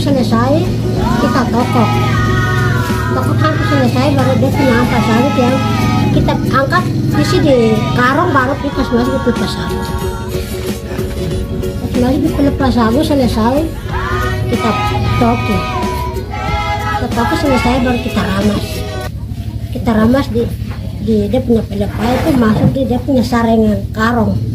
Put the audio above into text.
selesai, kita tokok hantu selesai, baru dia punya ampas sawit yang kita angkat isi di karung, baru kita masuk ke pipa sagu. Masuk di pipa sagu selesai, kita toki selesai, baru kita ramas di dia punya pelepah itu, masuk di dia punya saringan karung.